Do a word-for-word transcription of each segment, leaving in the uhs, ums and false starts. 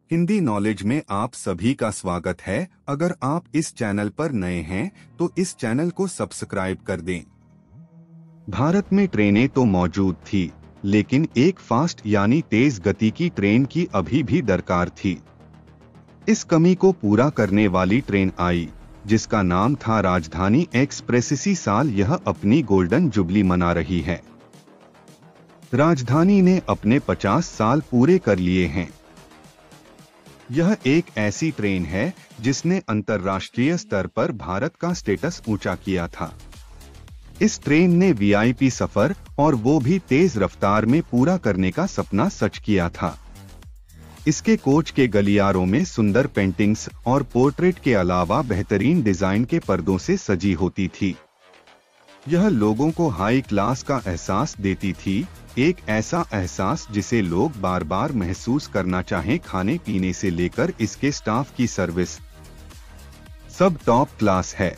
Hindi knowledge में आप सभी का स्वागत है। अगर आप इस चैनल पर नए हैं तो इस चैनल को सब्सक्राइब कर दें। भारत में ट्रेनें तो मौजूद थी, लेकिन एक फास्ट यानी तेज गति की ट्रेन की अभी भी दरकार थी। इस कमी को पूरा करने वाली ट्रेन आई, जिसका नाम था राजधानी एक्सप्रेस। इसी साल यह अपनी गोल्डन जुबली मना रही है। राजधानी ने अपने पचास साल पूरे कर लिए हैं। यह एक ऐसी ट्रेन है जिसने अंतर्राष्ट्रीय स्तर पर भारत का स्टेटस ऊंचा किया था। इस ट्रेन ने वीआईपी सफर, और वो भी तेज रफ्तार में, पूरा करने का सपना सच किया था। इसके कोच के गलियारों में सुंदर पेंटिंग्स और पोर्ट्रेट के अलावा बेहतरीन डिजाइन के पर्दों से सजी होती थी। यह लोगों को हाई क्लास का एहसास देती थी, एक ऐसा एहसास जिसे लोग बार बार महसूस करना चाहें। खाने पीने से लेकर इसके स्टाफ की सर्विस सब टॉप क्लास है।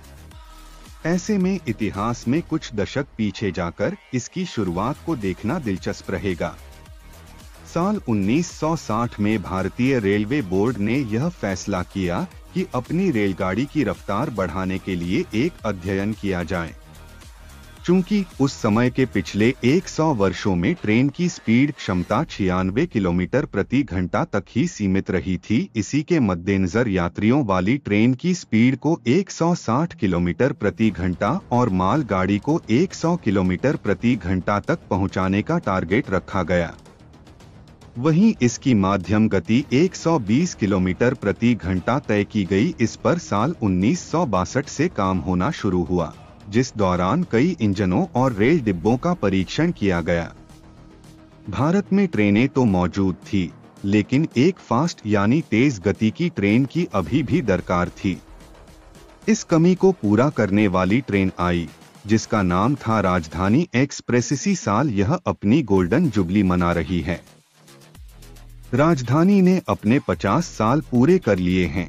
ऐसे में इतिहास में कुछ दशक पीछे जाकर इसकी शुरुआत को देखना दिलचस्प रहेगा। साल उन्नीस सौ साठ में भारतीय रेलवे बोर्ड ने यह फैसला किया कि अपनी रेलगाड़ी की रफ्तार बढ़ाने के लिए एक अध्ययन किया जाए। चूंकि उस समय के पिछले सौ वर्षों में ट्रेन की स्पीड क्षमता छियानवे किलोमीटर प्रति घंटा तक ही सीमित रही थी, इसी के मद्देनजर यात्रियों वाली ट्रेन की स्पीड को एक सौ साठ किलोमीटर प्रति घंटा और माल गाड़ी को सौ किलोमीटर प्रति घंटा तक पहुंचाने का टारगेट रखा गया। वहीं इसकी माध्यम गति एक सौ बीस किलोमीटर प्रति घंटा तय की गई। इस पर साल उन्नीस सौ बासठ से काम होना शुरू हुआ, जिस दौरान कई इंजनों और रेल डिब्बों का परीक्षण किया गया। भारत में ट्रेनें तो मौजूद थी, लेकिन एक फास्ट यानी तेज गति की ट्रेन की अभी भी दरकार थी। इस कमी को पूरा करने वाली ट्रेन आई, जिसका नाम था राजधानी एक्सप्रेस। इसी साल यह अपनी गोल्डन जुबली मना रही है। राजधानी ने अपने पचास साल पूरे कर लिए हैं।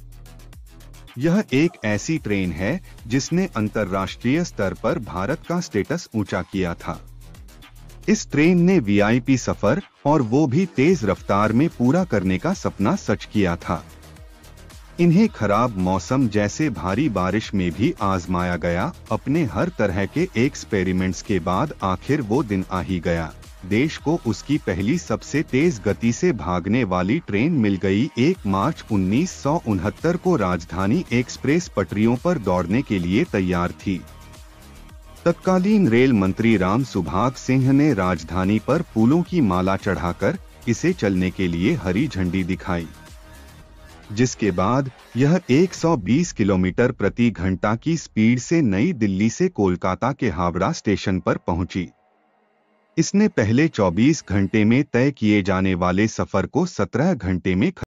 यह एक ऐसी ट्रेन है जिसने अंतर्राष्ट्रीय स्तर पर भारत का स्टेटस ऊंचा किया था। इस ट्रेन ने वीआईपी सफर, और वो भी तेज रफ्तार में, पूरा करने का सपना सच किया था। इन्हें खराब मौसम जैसे भारी बारिश में भी आजमाया गया। अपने हर तरह के एक्सपेरिमेंट्स के बाद आखिर वो दिन आ ही गया। देश को उसकी पहली सबसे तेज गति से भागने वाली ट्रेन मिल गई। एक मार्च उन्नीस सौ उनहत्तर को राजधानी एक्सप्रेस पटरियों पर दौड़ने के लिए तैयार थी। तत्कालीन रेल मंत्री राम सुभाग सिंह ने राजधानी पर फूलों की माला चढ़ाकर इसे चलने के लिए हरी झंडी दिखाई, जिसके बाद यह एक सौ बीस किलोमीटर प्रति घंटा की स्पीड से नई दिल्ली से कोलकाता के हावड़ा स्टेशन पर पहुंची। इसने पहले चौबीस घंटे में तय किए जाने वाले सफर को सत्रह घंटे में